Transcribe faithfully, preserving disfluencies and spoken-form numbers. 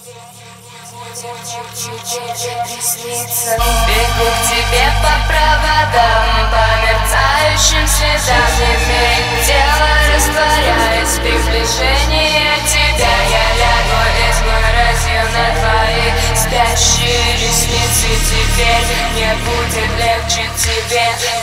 Бегу к тебе по проводам, по мерцающим следам. Не имеет тела, растворяясь в приближении тебя. Я лягу и изморозью на твои спящие ресницы. Теперь мне будет легче тебе.